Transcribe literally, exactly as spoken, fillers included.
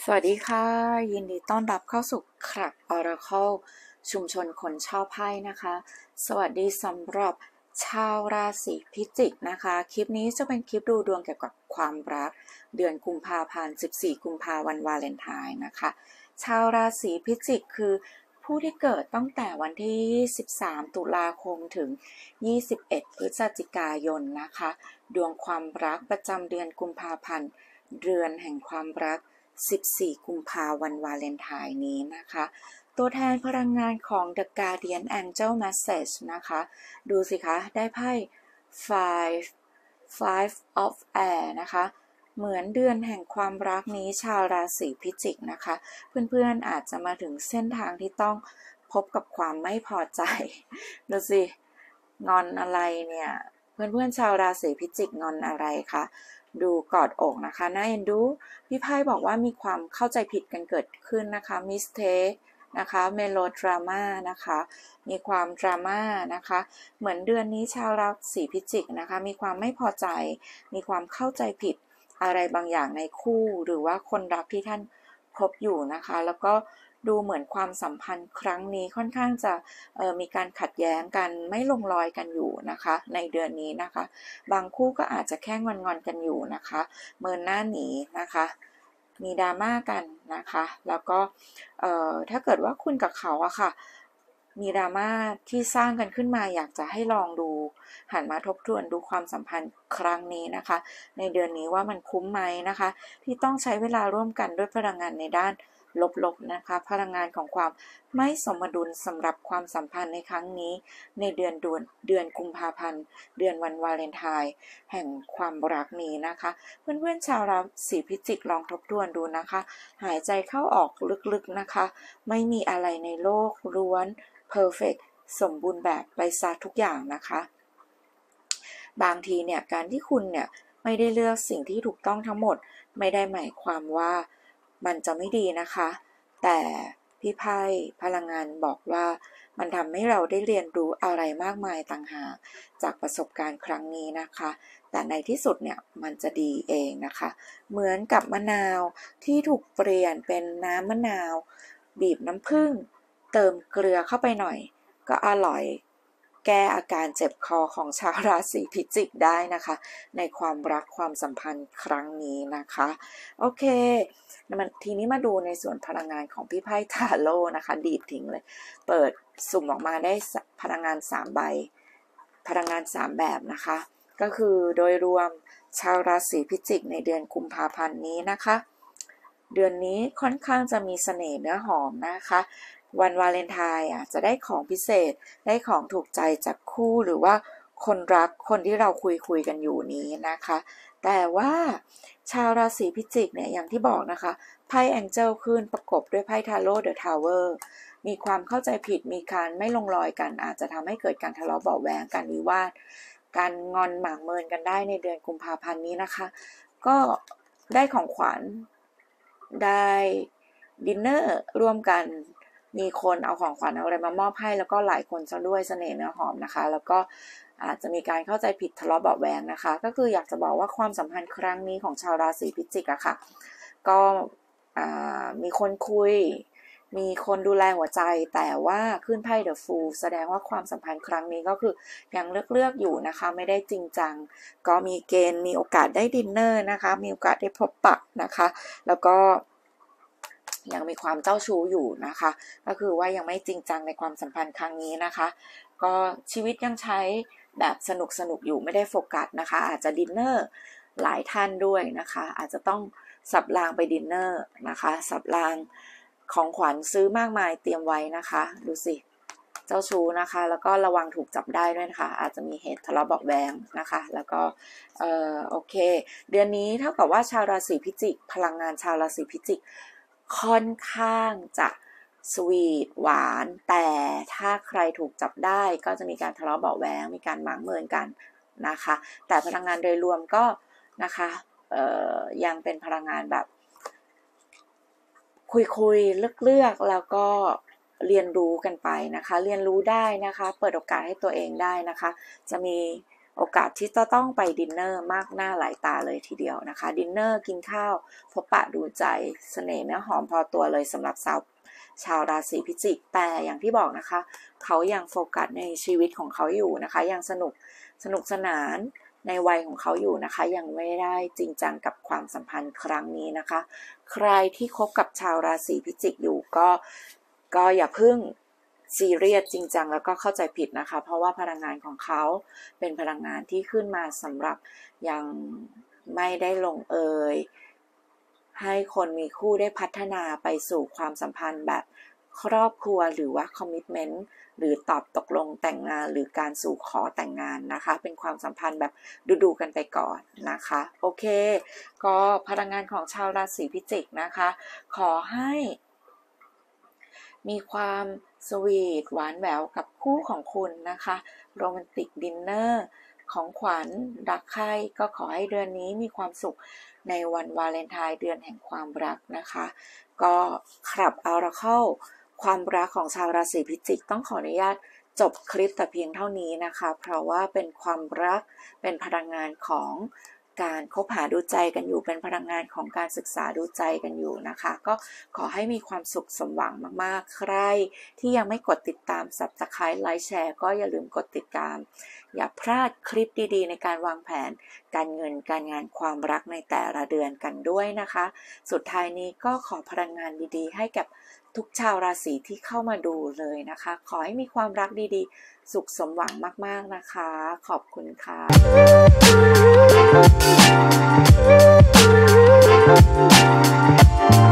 สวัสดีค่ะยินดีต้อนรับเข้าสู่คลับ Oracle ชุมชนคนชอบไพ่นะคะสวัสดีสำหรับชาวราศีพิจิกนะคะคลิปนี้จะเป็นคลิปดูดวงเกี่ยวกับความรักเดือนกุมภาพันธ์สิบสี่กุมภาพันธ์วันวาเลนไทน์นะคะชาวราศีพิจิกคือผู้ที่เกิดตั้งแต่วันที่สิบสามตุลาคมถึงยี่สิบเอ็ดพฤศจิกายนนะคะดวงความรักประจำเดือนกุมภาพันธ์เดือนแห่งความรักสิบสี่กุมภาพันธ์วันวาเลนไทน์นี้นะคะตัวแทนพลังงานของ The Guardian Angel Message นะคะดูสิคะได้ไพ่ five five of air นะคะเหมือนเดือนแห่งความรักนี้ชาวราศีพิจิกนะคะเพื่อนๆอาจจะมาถึงเส้นทางที่ต้องพบกับความไม่พอใจดูสิงอนอะไรเนี่ยเพื่อนๆชาวราศีพิจิกงอนอะไรคะดูกอดอกนะคะน่าเอ็นดูพี่ไพ่บอกว่ามีความเข้าใจผิดกันเกิดขึ้นนะคะมิสเทคนะคะเมโลดราม่านะคะมีความดราม่านะคะเหมือนเดือนนี้ชาวราศีพิจิกนะคะมีความไม่พอใจมีความเข้าใจผิดอะไรบางอย่างในคู่หรือว่าคนรักที่ท่านพบอยู่นะคะแล้วก็ดูเหมือนความสัมพันธ์ครั้งนี้ค่อนข้างจะมีการขัดแย้งกันไม่ลงรอยกันอยู่นะคะในเดือนนี้นะคะบางคู่ก็อาจจะแค่งอนๆกันอยู่นะคะเมินหน้าหนีนะคะมีดราม่ากันนะคะแล้วก็ถ้าเกิดว่าคุณกับเขาอะค่ะมีดราม่าที่สร้างกันขึ้นมาอยากจะให้ลองดูหันมาทบทวนดูความสัมพันธ์ครั้งนี้นะคะในเดือนนี้ว่ามันคุ้มไหมนะคะที่ต้องใช้เวลาร่วมกันด้วยพลังงานในด้านลบๆนะคะพลังงานของความไม่สมดุลสำหรับความสัมพันธ์ในครั้งนี้ในเดือนเดือนเดือนกุมภาพันธ์เดือนวันวาเลนไทน์แห่งความรักนี้นะคะเพื่อนๆชาวราศีพิจิกลองทบทวนดูนะคะหายใจเข้าออกลึกๆนะคะไม่มีอะไรในโลกล้วนเพอร์เฟกต์สมบูรณ์แบบไปซะทุกอย่างนะคะบางทีเนี่ยการที่คุณเนี่ยไม่ได้เลือกสิ่งที่ถูกต้องทั้งหมดไม่ได้หมายความว่ามันจะไม่ดีนะคะแต่พี่ไพ่พลังงานบอกว่ามันทำให้เราได้เรียนรู้อะไรมากมายต่างหากจากประสบการณ์ครั้งนี้นะคะแต่ในที่สุดเนี่ยมันจะดีเองนะคะเหมือนกับมะนาวที่ถูกเปลี่ยนเป็นน้ำมะนาวบีบน้ำผึ้งเติมเกลือเข้าไปหน่อยก็อร่อยแก้อาการเจ็บคอของชาวราศีพิจิกได้นะคะในความรักความสัมพันธ์ครั้งนี้นะคะโอเคทีนี้มาดูในส่วนพลังงานของพี่ไพ่ทาโร่นะคะดีดทิ้งเลยเปิดสุ่มออกมาได้พลังงานสามใบพลังงานสามแบบนะคะก็คือโดยรวมชาวราศีพิจิกในเดือนกุมภาพันธ์นี้นะคะเดือนนี้ค่อนข้างจะมีเสน่ห์เนื้อหอมนะคะวันวาเลนไทน์อ่ะจะได้ของพิเศษได้ของถูกใจจากคู่หรือว่าคนรักคนที่เราคุยคุยกันอยู่นี้นะคะแต่ว่าชาวราศีพิจิกเนี่ยอย่างที่บอกนะคะไพ่แองเจิลขึ้นประกบด้วยไพ่ทาโร่เดอะทาวเวอร์มีความเข้าใจผิดมีการไม่ลงรอยกันอาจจะทำให้เกิดการทะเลาะเบาะแว้งการวิวาทการงอนหมางเมินกันได้ในเดือนกุมภาพันธ์นี้นะคะก็ได้ของขวัญได้ดินเนอร์ร่วมกันมีคนเอาของขวัญเอาอะไรมามอบให้แล้วก็หลายคนจะด้วยเสน่ห์เนื้อหอมนะคะแล้วก็อาจจะมีการเข้าใจผิดทะเลาะเบาะแว้งนะคะก็คืออยากจะบอกว่าความสัมพันธ์ครั้งนี้ของชาวราศีพิจิกอะค่ะก็มีคนคุยมีคนดูแลหัวใจแต่ว่าขึ้นไพ่เดอะฟูลแสดงว่าความสัมพันธ์ครั้งนี้ก็คือยังเลือกเลือกอยู่นะคะไม่ได้จริงจังก็มีเกณฑ์มีโอกาสได้ดินเนอร์นะคะมีโอกาสได้พบปะนะคะแล้วก็ยังมีความเจ้าชู้อยู่นะคะก็คือว่ายังไม่จริงจังในความสัมพันธ์ครั้งนี้นะคะก็ชีวิตยังใช้แบบสนุกสนุกอยู่ไม่ได้โฟกัสนะคะอาจจะดินเนอร์หลายท่านด้วยนะคะอาจจะต้องสับรางไปดินเนอร์นะคะสับรางของขวัญซื้อมากมายเตรียมไว้นะคะดูสิเจ้าชู้นะคะแล้วก็ระวังถูกจับได้ด้วยนะคะอาจจะมีเหตุทะเลาะเบาะแว้งนะคะแล้วก็เอ่อโอเคเดือนนี้เท่ากับว่าชาวราศีพิจิกพลังงานชาวราศีพิจิกค่อนข้างจะสวีทหวานแต่ถ้าใครถูกจับได้ก็จะมีการทะเลาะเบาะแว้งมีการหมางเมินกันนะคะแต่พลังงานโดยรวมก็นะคะเอ่อยังเป็นพลังงานแบบคุยๆเลือกๆแล้วก็เรียนรู้กันไปนะคะเรียนรู้ได้นะคะเปิดโอกาสให้ตัวเองได้นะคะจะมีโอกาสที่จะต้องไปดินเนอร์มากหน้าหลายตาเลยทีเดียวนะคะดินเนอร์กินข้าวพบปะดูใจเสน่ห์เนื้อหอมพอตัวเลยสำหรับสาวชาวราศีพิจิกแต่อย่างที่บอกนะคะเขายังโฟกัสในชีวิตของเขาอยู่นะคะยังสนุกสนุกสนานในวัยของเขาอยู่นะคะยังไม่ได้จริงจังกับความสัมพันธ์ครั้งนี้นะคะใครที่คบกับชาวราศีพิจิกอยู่ก็ก็อย่าเพิ่งซีเรียสจริงจังแล้วก็เข้าใจผิดนะคะเพราะว่าพลังงานของเขาเป็นพลังงานที่ขึ้นมาสำหรับยังไม่ได้ลงเอยให้คนมีคู่ได้พัฒนาไปสู่ความสัมพันธ์แบบครอบครัวหรือว่าคอมมิตเมนต์หรือตอบตกลงแต่งงานหรือการสู่ขอแต่งงานนะคะเป็นความสัมพันธ์แบบดูๆกันไปก่อนนะคะโอเคก็พลังงานของชาวราศีพิจิกนะคะขอให้มีความสวีทหวานแหววกับคู่ของคุณนะคะโรแมนติกดินเนอร์ของขวัญรักใครก็ขอให้เดือนนี้มีความสุขในวันวาเลนไทน์เดือนแห่งความรักนะคะก็ครับเอาละเข้าความรักของชาวราศีพิจิกต้องขออนุญาตจบคลิปแต่เพียงเท่านี้นะคะเพราะว่าเป็นความรักเป็นพลังงานของการคบหาดูใจกันอยู่เป็นพลังงานของการศึกษาดูใจกันอยู่นะคะก็ขอให้มีความสุขสมหวังมากๆใครที่ยังไม่กดติดตาม Subscribe ไลค์แชร์ก็อย่าลืมกดติดตามอย่าพลาดคลิปดีๆในการวางแผนการเงินการงานความรักในแต่ละเดือนกันด้วยนะคะสุดท้ายนี้ก็ขอพลังงานดีๆให้กับทุกชาวราศีที่เข้ามาดูเลยนะคะขอให้มีความรักดีๆสุขสมหวังมากๆนะคะขอบคุณค่ะ